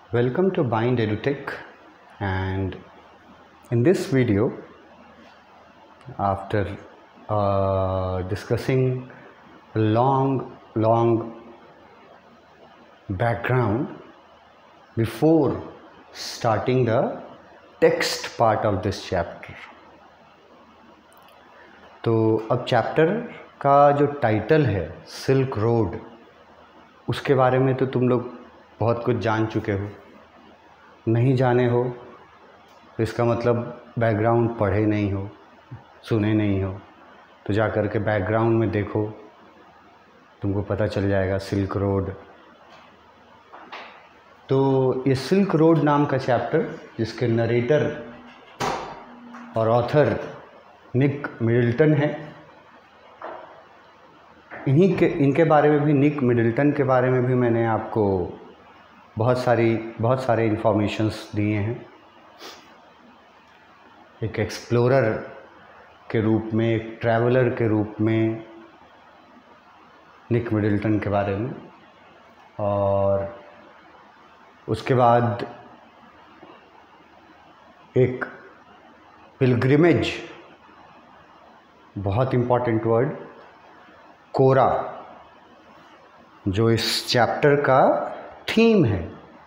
Welcome to Bind EduTech, and in this video, after discussing a long background before starting the text part of this chapter, तो अब chapter का जो title है silk road, उसके बारे में तो तुम लोग बहुत कुछ जान चुके हो। नहीं जाने हो तो इसका मतलब बैकग्राउंड पढ़े नहीं हो, सुने नहीं हो, तो जा कर के बैकग्राउंड में देखो, तुमको पता चल जाएगा सिल्क रोड। तो ये सिल्क रोड नाम का चैप्टर, जिसके नरेटर और ऑथर निक मिडल्टन है, इनके बारे में भी, निक मिडल्टन के बारे में भी मैंने आपको बहुत सारे इन्फॉर्मेशंस दिए हैं। एक एक्सप्लोरर के रूप में, एक ट्रैवलर के रूप में निक मिडल्टन के बारे में, और उसके बाद एक पिलग्रिमेज, बहुत इम्पॉर्टेंट वर्ड, कोरा, जो इस चैप्टर का थीम है,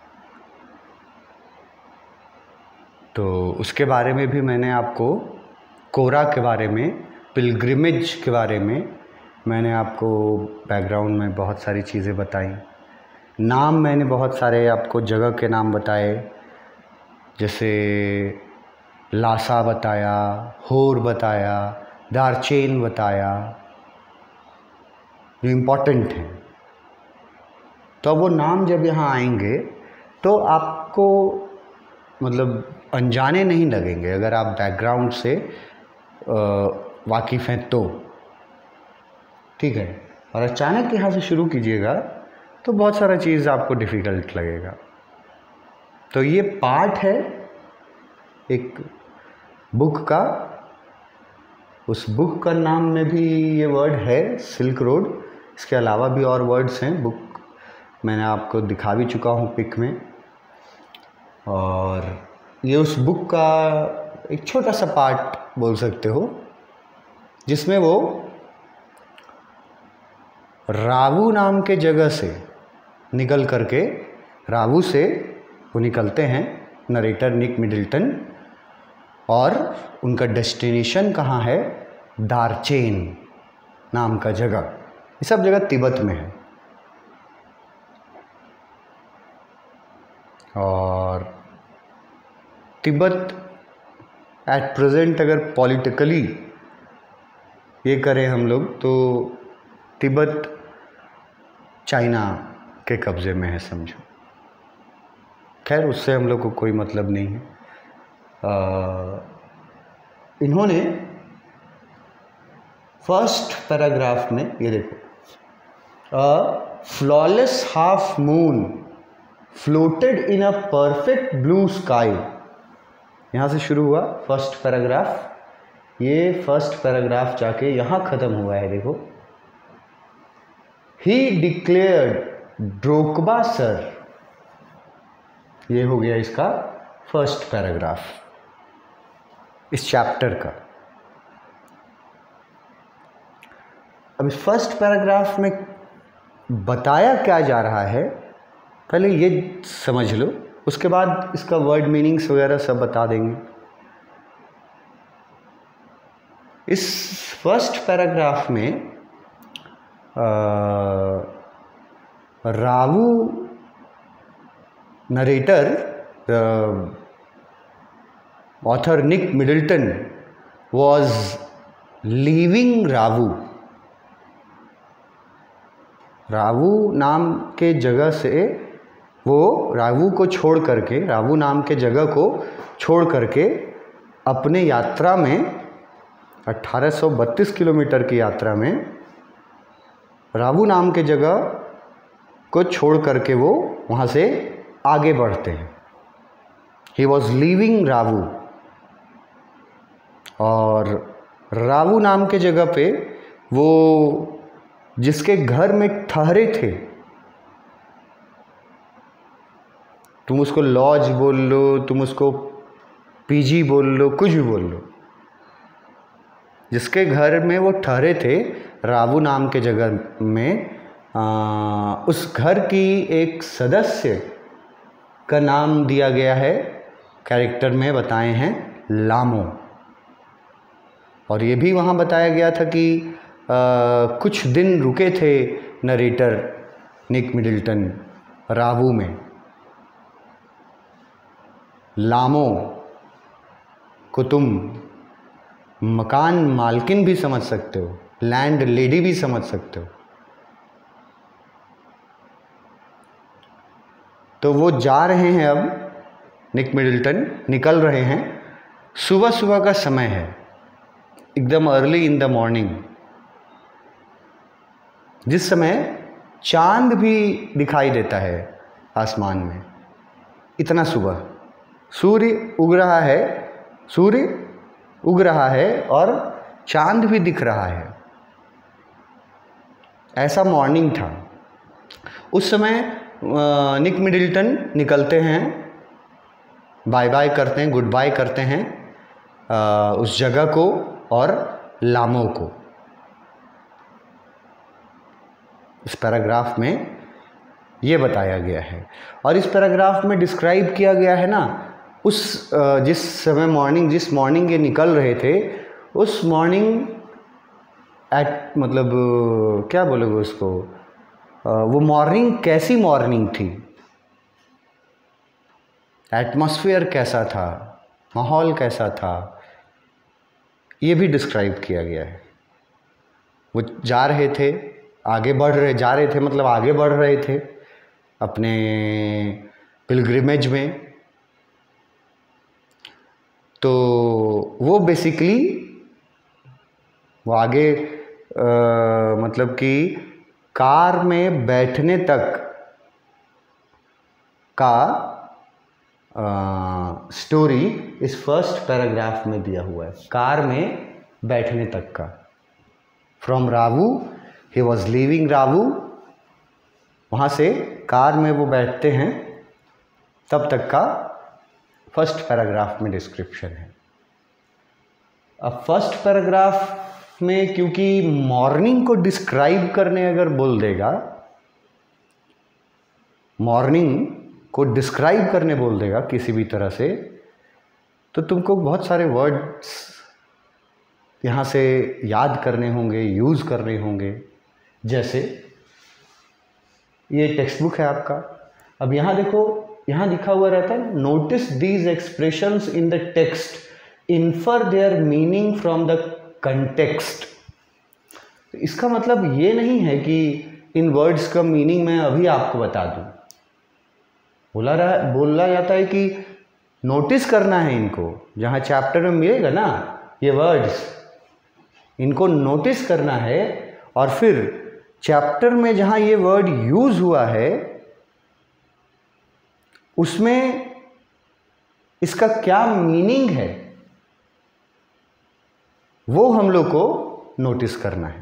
तो उसके बारे में भी मैंने आपको, कोरा के बारे में, पिलग्रिमेज के बारे में मैंने आपको बैकग्राउंड में बहुत सारी चीज़ें बताई। नाम मैंने बहुत सारे आपको जगह के नाम बताए, जैसे लासा बताया, होर बताया, दारचेन बताया, जो इम्पोर्टेंट हैं। तो अब वो नाम जब यहाँ आएंगे तो आपको मतलब अनजाने नहीं लगेंगे, अगर आप बैकग्राउंड से वाकिफ़ हैं तो, ठीक है। और अचानक यहाँ से शुरू कीजिएगा तो बहुत सारा चीज़ आपको डिफ़िकल्ट लगेगा। तो ये पार्ट है एक बुक का, उस बुक का नाम में भी ये वर्ड है सिल्क रोड। इसके अलावा भी और वर्ड्स हैं, बुक मैंने आपको दिखा भी चुका हूँ पिक में। और ये उस बुक का एक छोटा सा पार्ट बोल सकते हो, जिसमें वो रावू नाम के जगह से निकल करके, रावू से वो निकलते हैं, नरेटर निक मिडल्टन, और उनका डेस्टिनेशन कहाँ है, दारचेन नाम का जगह। ये सब जगह तिब्बत में है। और तिब्बत एट प्रेजेंट अगर पॉलिटिकली ये करें हम लोग, तो तिब्बत चाइना के कब्ज़े में है, समझो। खैर, उससे हम लोग को कोई मतलब नहीं है। इन्होंने फर्स्ट पैराग्राफ में ये देखो, flawless half moon floated in a perfect blue sky. यहाँ से शुरू हुआ फर्स्ट पैराग्राफ। ये फर्स्ट पैराग्राफ जाके यहाँ ख़त्म हुआ है, देखो। ही डिक्लेयर्ड ड्रोकबा सर, ये हो गया इसका फर्स्ट पैराग्राफ इस चैप्टर का। अब इस फर्स्ट पैराग्राफ में बताया क्या जा रहा है, पहले ये समझ लो, उसके बाद इसका वर्ड मीनिंग्स वगैरह सब बता देंगे। इस फर्स्ट पैराग्राफ में रावू narrator, author Nick Middleton was leaving रावू। रावू नाम के जगह से वो रावू को छोड़ करके, रावू नाम के जगह को छोड़ करके अपने यात्रा में, 1832 किलोमीटर की यात्रा में, रावू नाम के जगह को छोड़ करके वो वहाँ से आगे बढ़ते हैं। He was leaving Rawu. और रावू नाम के जगह पे वो जिसके घर में ठहरे थे, तुम उसको लॉज बोल लो, तुम उसको पीजी बोल लो, कुछ भी बोल लो। जिसके घर में वो ठहरे थे, रावू नाम के जगह में, उस घर की एक सदस्य का नाम दिया गया है, कैरेक्टर में बताए हैं लामो। और ये भी वहाँ बताया गया था कि कुछ दिन रुके थे नरेटर निक मिडल्टन रावू में। लामो को तुम मकान मालकिन भी समझ सकते हो, लैंड लेडी भी समझ सकते हो। तो वो जा रहे हैं, अब निक मिडल्टन निकल रहे हैं। सुबह सुबह का समय है, एकदम अर्ली इन द मॉर्निंग, जिस समय चांद भी दिखाई देता है आसमान में। इतना सुबह सूर्य उग रहा है, सूर्य उग रहा है और चांद भी दिख रहा है। ऐसा मॉर्निंग था उस समय। निक मिडल्टन निकलते हैं, बाय बाय करते हैं, गुड बाय करते हैं उस जगह को और लामो को। इस पैराग्राफ में ये बताया गया है और इस पैराग्राफ में डिस्क्राइब किया गया है ना, उस जिस समय मॉर्निंग, जिस मॉर्निंग ये निकल रहे थे, उस मॉर्निंग एट मतलब क्या बोलोगे उसको, वो मॉर्निंग कैसी मॉर्निंग थी, एटमॉस्फेयर कैसा था, माहौल कैसा था, ये भी डिस्क्राइब किया गया है। वो जा रहे थे, आगे बढ़ रहे, जा रहे थे मतलब आगे बढ़ रहे थे अपने पिलग्रिमेज में। तो वो बेसिकली वो आगे मतलब कि कार में बैठने तक का स्टोरी इस फर्स्ट पैराग्राफ में दिया हुआ है। कार में बैठने तक का, from Rawu, he was leaving Rawu, वहाँ से कार में वो बैठते हैं, तब तक का फर्स्ट पैराग्राफ में डिस्क्रिप्शन है। अब फर्स्ट पैराग्राफ में क्योंकि मॉर्निंग को डिस्क्राइब करने अगर बोल देगा, मॉर्निंग को डिस्क्राइब करने बोल देगा किसी भी तरह से, तो तुमको बहुत सारे वर्ड्स यहाँ से याद करने होंगे, यूज़ करने होंगे। जैसे ये टेक्स्ट बुक है आपका, अब यहाँ देखो, यहाँ लिखा हुआ रहता है notice these expressions in the text, infer their meaning from the context. तो इसका मतलब ये नहीं है कि इन वर्ड्स का मीनिंग मैं अभी आपको बता दूं। बोला जाता है कि नोटिस करना है इनको, जहाँ चैप्टर में मिलेगा ना ये वर्ड्स, इनको नोटिस करना है और फिर चैप्टर में जहाँ ये वर्ड यूज हुआ है उसमें इसका क्या मीनिंग है वो हम लोग को नोटिस करना है।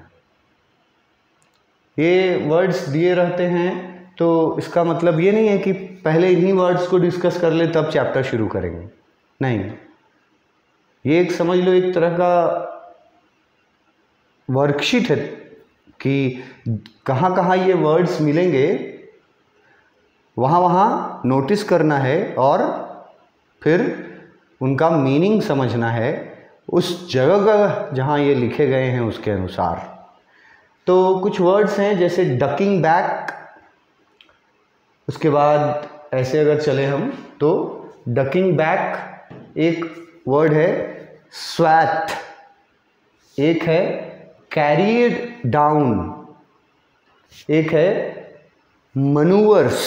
ये वर्ड्स दिए रहते हैं तो इसका मतलब ये नहीं है कि पहले इन्हीं वर्ड्स को डिस्कस कर ले तब चैप्टर शुरू करेंगे, नहीं। ये एक समझ लो एक तरह का वर्कशीट है कि कहाँ कहाँ ये वर्ड्स मिलेंगे, वहाँ वहाँ नोटिस करना है और फिर उनका मीनिंग समझना है उस जगह का जहाँ ये लिखे गए हैं उसके अनुसार। तो कुछ वर्ड्स हैं जैसे डकिंग बैक, उसके बाद ऐसे अगर चले हम तो डकिंग बैक एक वर्ड है, स्वैट एक है, कैरिड डाउन एक है, मनूवर्स।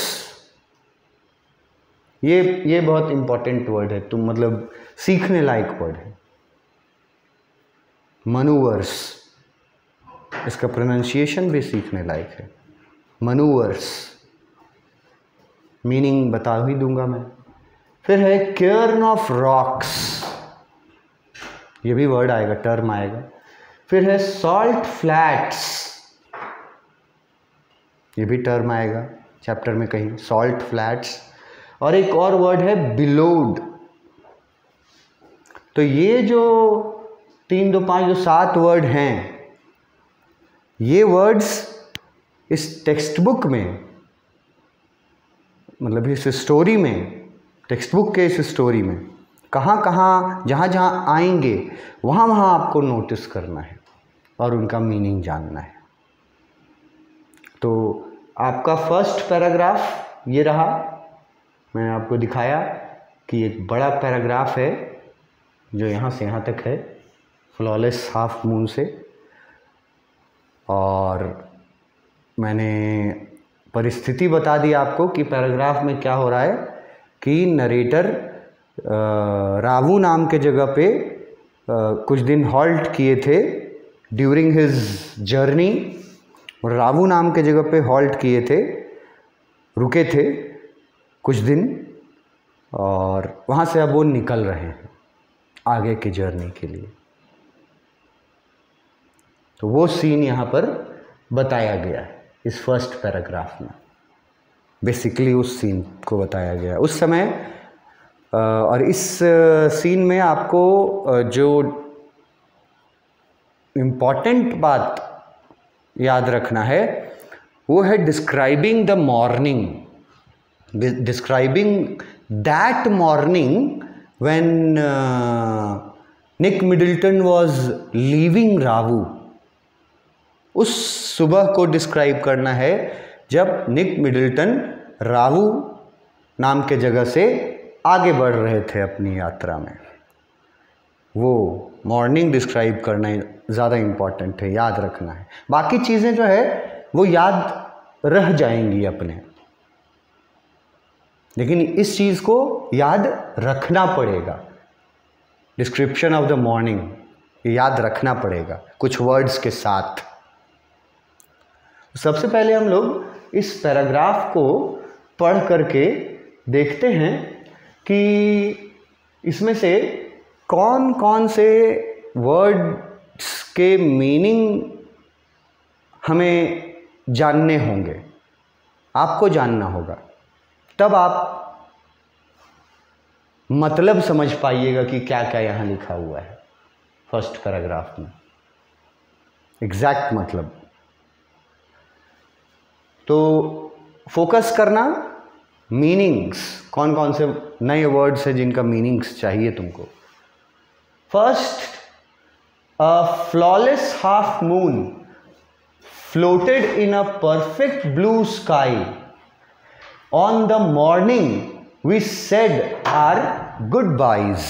ये बहुत इंपॉर्टेंट वर्ड है, तुम मतलब सीखने लायक वर्ड है मनूवर्स, इसका प्रोनाउंसिएशन भी सीखने लायक है। मनूवर्स मीनिंग बता ही दूंगा मैं। फिर है केयर्न ऑफ रॉक्स, ये भी वर्ड आएगा, टर्म आएगा। फिर है सॉल्ट फ्लैट्स, ये भी टर्म आएगा चैप्टर में कहीं, सॉल्ट फ्लैट्स। और एक और वर्ड है बिलोड। तो ये जो 3, 2, 5 जो 7 वर्ड हैं, ये वर्ड्स इस टेक्स्ट बुक में, मतलब इस स्टोरी में, टेक्स्ट बुक के इस स्टोरी में कहाँ कहाँ जहाँ जहाँ आएंगे वहाँ वहाँ आपको नोटिस करना है और उनका मीनिंग जानना है। तो आपका फर्स्ट पैराग्राफ ये रहा, मैंने आपको दिखाया कि एक बड़ा पैराग्राफ है जो यहाँ से यहाँ तक है, फ्लॉलेस हाफ मून से। और मैंने परिस्थिति बता दी आपको कि पैराग्राफ में क्या हो रहा है कि नरेटर रावू नाम के जगह पे कुछ दिन हॉल्ट किए थे ड्यूरिंग हिज जर्नी, और रावू नाम के जगह पे हॉल्ट किए थे, रुके थे कुछ दिन, और वहाँ से अब वो निकल रहे हैं आगे की जर्नी के लिए। तो वो सीन यहाँ पर बताया गया है इस फर्स्ट पैराग्राफ में। बेसिकली उस सीन को बताया गया है उस समय। और इस सीन में आपको जो इम्पॉर्टेंट बात याद रखना है वो है describing the morning, describing that morning when Nick Middleton was leaving Rawu. उस सुबह को डिस्क्राइब करना है जब निक मिडल्टन रावू नाम के जगह से आगे बढ़ रहे थे अपनी यात्रा में। वो मॉर्निंग डिस्क्राइब करना ज़्यादा इम्पॉर्टेंट है, याद रखना है। बाकी चीज़ें जो है वो याद रह जाएंगी अपने, लेकिन इस चीज़ को याद रखना पड़ेगा। डिस्क्रिप्शन ऑफ द मॉर्निंग याद रखना पड़ेगा कुछ वर्ड्स के साथ। सबसे पहले हम लोग इस पैराग्राफ को पढ़ करके देखते हैं कि इसमें से कौन कौन से वर्ड्स के मीनिंग हमें जानने होंगे, आपको जानना होगा, तब आप मतलब समझ पाइएगा कि क्या क्या यहाँ लिखा हुआ है फर्स्ट पैराग्राफ में, एग्जैक्ट मतलब। तो फोकस करना मीनिंग्स, कौन कौन से नए वर्ड्स हैं जिनका मीनिंग्स चाहिए तुमको। First, a flawless half moon floated in a perfect blue sky on the morning we said our goodbyes।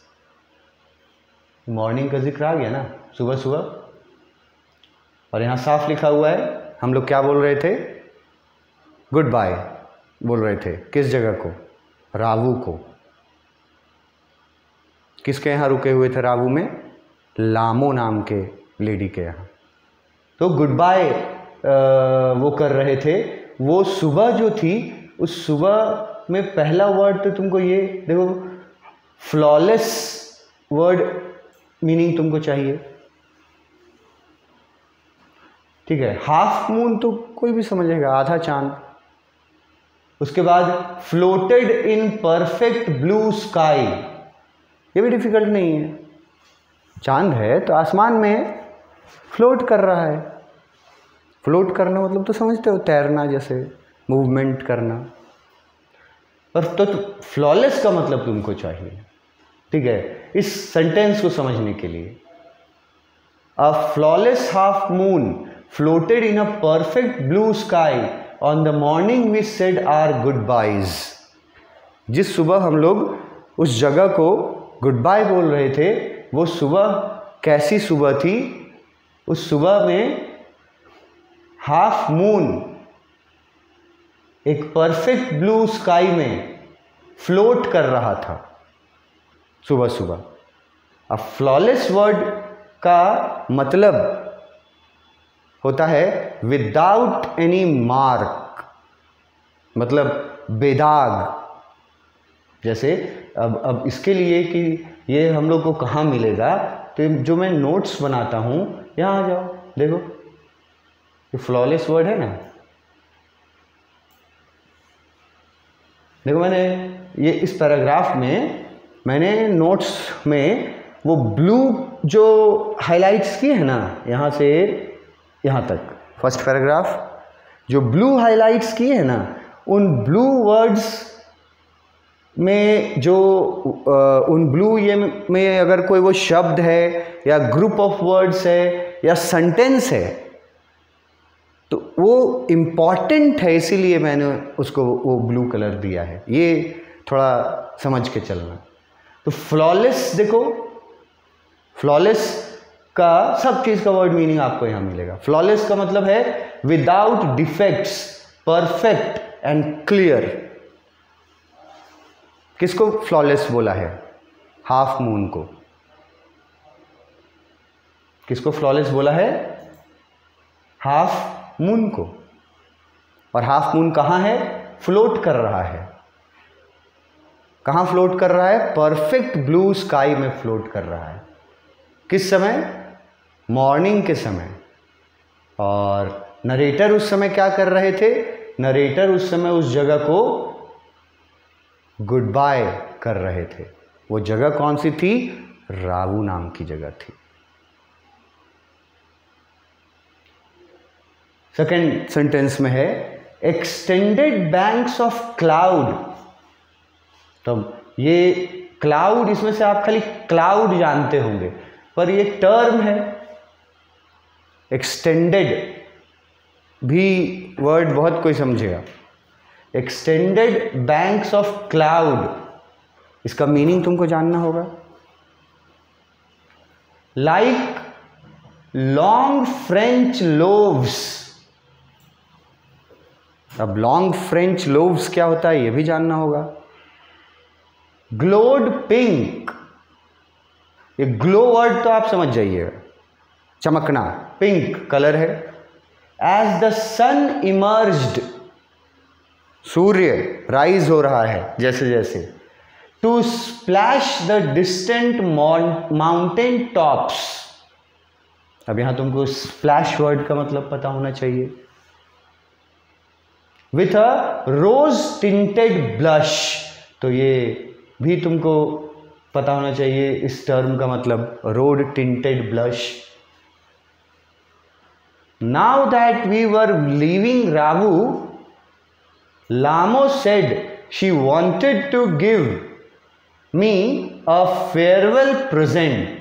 Morning का जिक्र आ गया ना, सुबह सुबह, और यहाँ साफ लिखा हुआ है हम लोग क्या बोल रहे थे, गुड बाय बोल रहे थे। किस जगह को, रावू को। किसके यहाँ रुके हुए थे रावू में, लामो नाम के लेडी के यहाँ। तो गुड बाय वो कर रहे थे। वो सुबह जो थी उस सुबह में पहला वर्ड तो तुमको ये देखो, फ्लॉलेस वर्ड मीनिंग तुमको चाहिए, ठीक है। हाफ मून तो कोई भी समझेगा, आधा चांद। उसके बाद floated in perfect blue sky, ये भी डिफिकल्ट नहीं है, चांद है तो आसमान में फ्लोट कर रहा है। फ्लोट करना मतलब तो समझते हो, तैरना जैसे, मूवमेंट करना। पर तो फ्लॉलेस का मतलब तुमको चाहिए, ठीक है, इस सेंटेंस को समझने के लिए। A flawless half moon floated in a perfect blue sky on the morning we said our goodbyes. जिस सुबह हम लोग उस जगह को गुड बाय बोल रहे थे, वो सुबह कैसी सुबह थी। उस सुबह में हाफ मून एक परफेक्ट ब्लू स्काई में फ्लोट कर रहा था सुबह सुबह। अब फ्लॉलेस वर्ड का मतलब होता है विदाउट एनी मार्क, मतलब बेदाग। जैसे अब इसके लिए कि ये हम लोग को कहाँ मिलेगा, तो जो मैं नोट्स बनाता हूँ, यहाँ आ जाओ, देखो ये फ्लॉलेस वर्ड है ना, देखो मैंने ये इस पैराग्राफ में मैंने नोट्स में वो ब्लू जो हाइलाइट्स किए हैं ना, यहाँ से यहाँ तक फर्स्ट पैराग्राफ जो ब्लू हाइलाइट्स किए हैं ना, उन ब्लू वर्ड्स में जो उन ब्लू ये में अगर कोई वो शब्द है या ग्रुप ऑफ वर्ड्स है या सेंटेंस है तो वो इम्पॉर्टेंट है, इसीलिए मैंने उसको वो ब्लू कलर दिया है। ये थोड़ा समझ के चलना। तो फ्लॉलेस, देखो फ्लॉलेस का सब चीज़ का वर्ड मीनिंग आपको यहाँ मिलेगा। फ्लॉलेस का मतलब है without defects, perfect and clear. किसको फ्लॉलेस बोला है? हाफ मून को। किसको फ्लॉलेस बोला है? हाफ मून को। और हाफ मून कहाँ है? फ्लोट कर रहा है। कहाँ फ्लोट कर रहा है? परफेक्ट ब्लू स्काई में फ्लोट कर रहा है। किस समय? मॉर्निंग के समय। और नरेटर उस समय क्या कर रहे थे? नरेटर उस समय उस जगह को गुड बाय कर रहे थे। वो जगह कौन सी थी? रावू नाम की जगह थी। सेकेंड सेंटेंस में है एक्सटेंडेड बैंक्स ऑफ क्लाउड। तो ये क्लाउड, इसमें से आप खाली क्लाउड जानते होंगे, पर ये टर्म है। एक्सटेंडेड भी वर्ड बहुत कोई समझेगा। एक्सटेंडेड बैंक्स ऑफ क्लाउड, इसका मीनिंग तुमको जानना होगा। Like long French loaves. अब लॉन्ग फ्रेंच लोव्स क्या होता है ये भी जानना होगा। ग्लोड पिंक, ये ग्लो वर्ड तो आप समझ जाइएगा, चमकना। पिंक कलर है। एज द सन इमर्ज्ड, सूर्य राइज हो रहा है जैसे जैसे। To splash the distant mountain tops. अब यहां तुमको स्प्लैश वर्ड का मतलब पता होना चाहिए। With a rose tinted blush, तो ये भी तुमको पता होना चाहिए इस टर्म का मतलब, rose tinted blush. Now that we were leaving Rawu, Lamo said she wanted to give me a farewell present.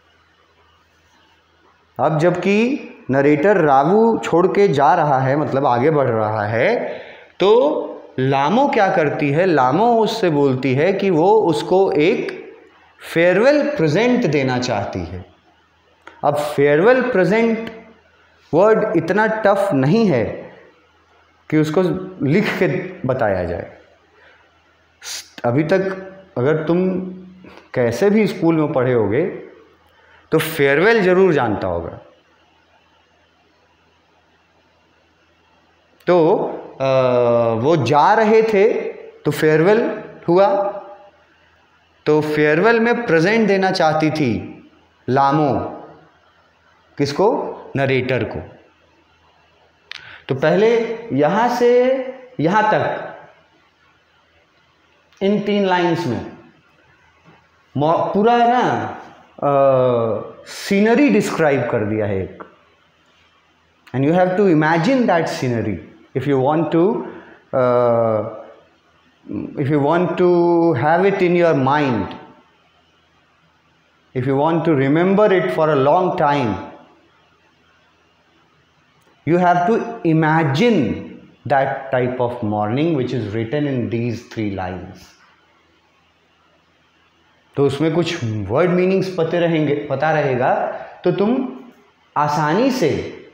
अब जबकि नरेटर रावू छोड़ के जा रहा है, मतलब आगे बढ़ रहा है, तो लामो क्या करती है? लामो उससे बोलती है कि वो उसको एक फेयरवेल प्रेजेंट देना चाहती है। अब फेयरवेल प्रेजेंट वर्ड इतना टफ नहीं है कि उसको लिख के बताया जाए। अभी तक अगर तुम कैसे भी स्कूल में पढ़े होगे तो फेयरवेल जरूर जानता होगा। तो वो जा रहे थे तो फेयरवेल हुआ, तो फेयरवेल में प्रेजेंट देना चाहती थी लामो। किसको? नरेटर को। तो पहले यहां से यहां तक इन 3 लाइंस में पूरा ना सीनरी डिस्क्राइब कर दिया है एक, and you have to imagine that scenery if you want to have it in your mind, if you want to remember it for a long time, you have to imagine that type of morning which is written in these 3 lines. तो उसमें कुछ word meanings पता रहेगा तो तुम आसानी से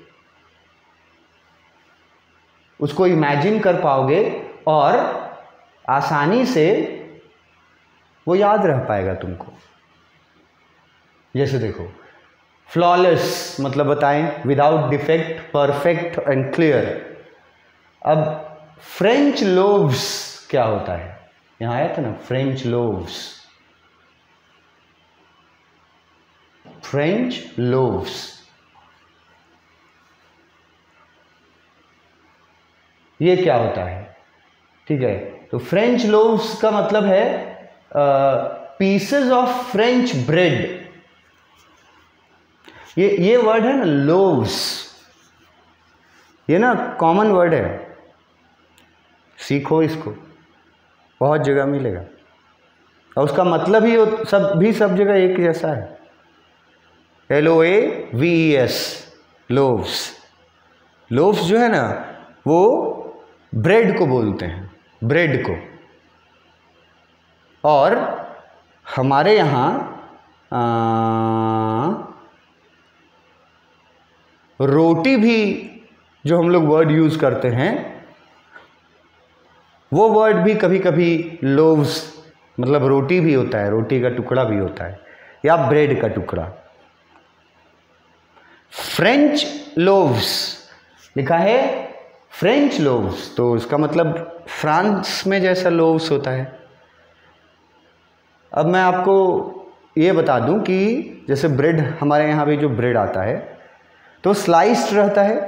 उसको इमेजिन कर पाओगे और आसानी से वो याद रह पाएगा तुमको। जैसे देखो, फ्लॉलेस मतलब बताएं without defect, perfect and clear. अब फ्रेंच लोव्स क्या होता है? यहां आया था ना फ्रेंच लोव्स। फ्रेंच लोव्स ये क्या होता है? ठीक है, तो फ्रेंच लोव्स का मतलब है पीसेस ऑफ फ्रेंच ब्रेड। ये वर्ड है ना लोव्स, ये ना कॉमन वर्ड है, सीखो इसको, बहुत जगह मिलेगा और उसका मतलब ही सब जगह एक जैसा है, LOAVES, लोव्स। लोव्स जो है ना वो ब्रेड को बोलते हैं, ब्रेड को। और हमारे यहाँ रोटी भी जो हम लोग वर्ड यूज़ करते हैं वो वर्ड भी कभी कभी लोव्स मतलब रोटी भी होता है, रोटी का टुकड़ा भी होता है या ब्रेड का टुकड़ा। फ्रेंच लोव्स लिखा है, फ्रेंच लोव्स, तो इसका मतलब फ्रांस में जैसा लोव्स होता है। अब मैं आपको ये बता दूं कि जैसे ब्रेड, हमारे यहाँ भी जो ब्रेड आता है तो स्लाइस्ड रहता है,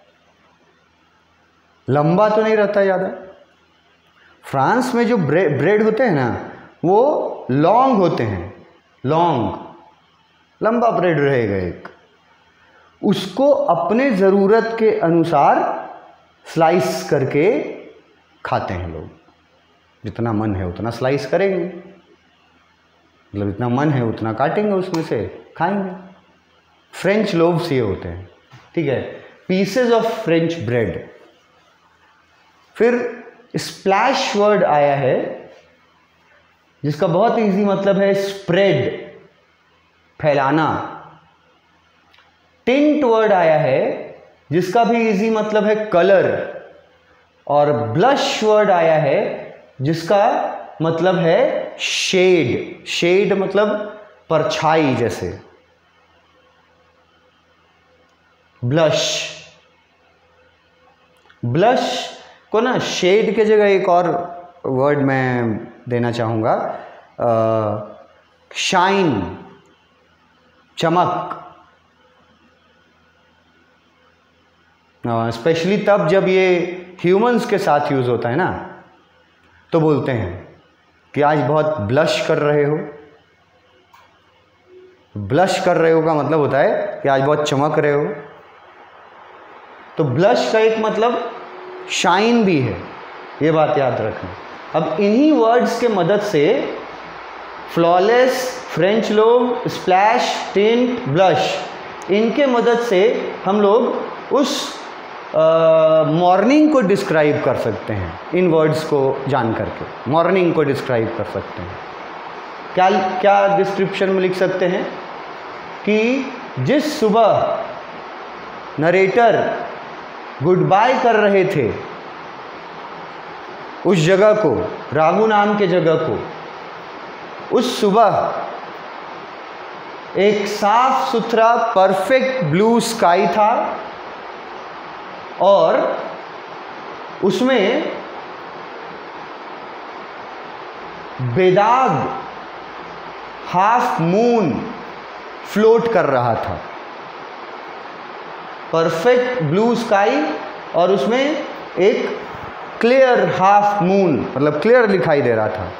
लंबा तो नहीं रहता ज़्यादा। फ्रांस में जो ब्रेड होते हैं ना वो लॉन्ग होते हैं, लॉन्ग, लंबा ब्रेड रहेगा एक, उसको अपने ज़रूरत के अनुसार स्लाइस करके खाते हैं लोग। जितना मन है उतना स्लाइस करेंगे, मतलब जितना मन है उतना काटेंगे, उसमें से खाएंगे। फ्रेंच लोव्स ये होते हैं, ठीक है, पीसेस ऑफ फ्रेंच ब्रेड। फिर स्प्लैश वर्ड आया है जिसका बहुत इजी मतलब है स्प्रेड, फैलाना। टिंट वर्ड आया है जिसका भी इजी मतलब है कलर। और ब्लश वर्ड आया है जिसका मतलब है शेड। शेड मतलब परछाई जैसे, ब्लश। ब्लश को ना शेड के जगह एक और वर्ड मैं देना चाहूँगा, शाइन, चमक। स्पेशली तब जब ये ह्यूमंस के साथ यूज़ होता है ना, तो बोलते हैं कि आज बहुत ब्लश कर रहे हो। ब्लश कर रहे हो का मतलब होता है कि आज बहुत चमक रहे हो। तो ब्लश का एक मतलब शाइन भी है, ये बात याद रखना। अब इन्हीं वर्ड्स के मदद से flawless, French loaf, splash, tint, blush, इनके मदद से हम लोग उस मॉर्निंग को डिस्क्राइब कर सकते हैं। इन वर्ड्स को जान करके मॉर्निंग को डिस्क्राइब कर सकते हैं। क्या क्या डिस्क्रिप्शन में लिख सकते हैं कि जिस सुबह नरेटर गुड बाय कर रहे थे उस जगह को, रागू नाम के जगह को, उस सुबह एक साफ सुथरा परफेक्ट ब्लू स्काई था और उसमें बेदाग हाफ मून फ्लोट कर रहा था। परफेक्ट ब्लू स्काई और उसमें एक क्लियर हाफ मून, मतलब क्लियर दिखाई दे रहा था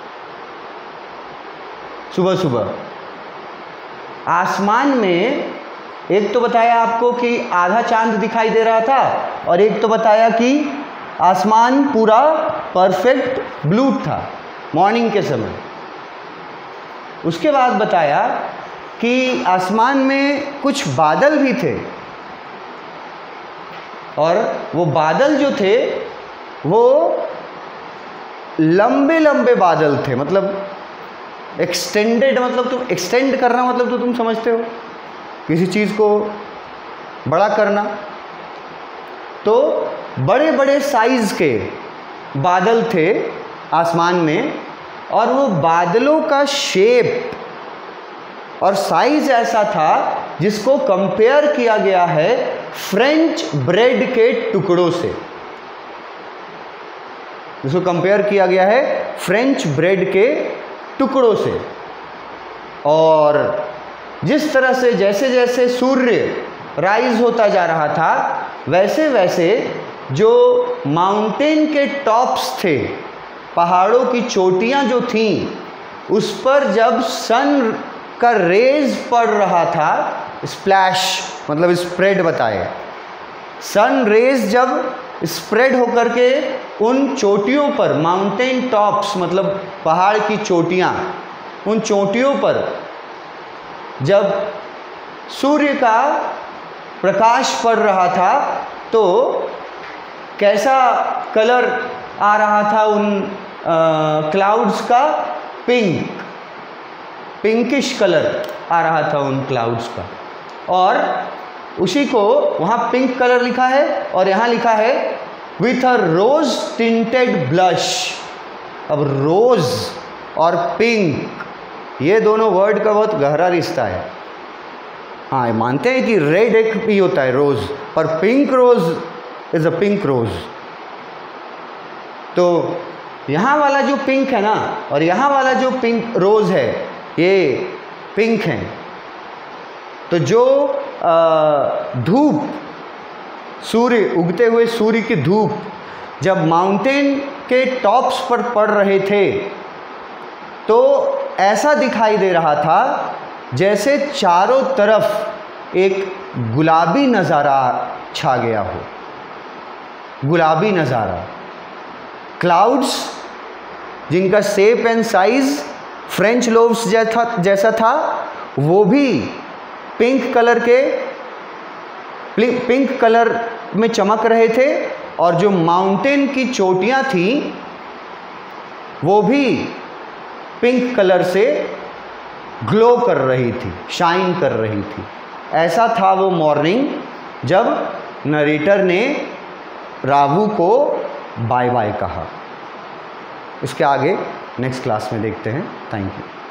सुबह सुबह। आसमान में एक तो बताया आपको कि आधा चांद दिखाई दे रहा था और एक तो बताया कि आसमान पूरा परफेक्ट ब्लू था मॉर्निंग के समय। उसके बाद बताया कि आसमान में कुछ बादल भी थे और वो बादल जो थे वो लंबे लंबे बादल थे, मतलब एक्सटेंडेड, मतलब तुम एक्सटेंड करना मतलब तो तुम समझते हो, किसी चीज़ को बड़ा करना। तो बड़े बड़े साइज़ के बादल थे आसमान में और वो बादलों का शेप और साइज़ ऐसा था जिसको कंपेयर किया गया है फ्रेंच ब्रेड के टुकड़ों से। जिसको कंपेयर किया गया है फ्रेंच ब्रेड के टुकड़ों से। और जिस तरह से जैसे जैसे सूर्य राइज होता जा रहा था वैसे वैसे जो माउंटेन के टॉप्स थे पहाड़ों की चोटियां जो थीं उस पर जब सन का रेज पड़ रहा था, स्प्लैश मतलब स्प्रेड बताए, सन रेज जब स्प्रेड होकर के उन चोटियों पर, माउंटेन टॉप्स मतलब पहाड़ की चोटियां, उन चोटियों पर जब सूर्य का प्रकाश पड़ रहा था तो कैसा कलर आ रहा था उन क्लाउड्स का? पिंकिश कलर आ रहा था उन क्लाउड्स का। और उसी को वहाँ पिंक कलर लिखा है और यहाँ लिखा है with a rose tinted blush. अब रोज और पिंक ये दोनों वर्ड का बहुत गहरा रिश्ता है। हाँ, मानते हैं कि रेड एक भी होता है रोज, पर pink rose is a pink rose. तो यहाँ वाला जो पिंक है ना और यहाँ वाला जो पिंक रोज है ये पिंक है। तो जो धूप, सूर्य, उगते हुए सूर्य की धूप जब माउंटेन के टॉप्स पर पड़ रहे थे तो ऐसा दिखाई दे रहा था जैसे चारों तरफ एक गुलाबी नज़ारा छा गया हो, गुलाबी नज़ारा। क्लाउड्स जिनका shape and size French loaves जैसा था वो भी पिंक कलर में चमक रहे थे और जो माउंटेन की चोटियां थी वो भी पिंक कलर से ग्लो कर रही थी, शाइन कर रही थी। ऐसा था वो मॉर्निंग जब नरेटर ने राहु को बाय बाय कहा। इसके आगे नेक्स्ट क्लास में देखते हैं। Thank you.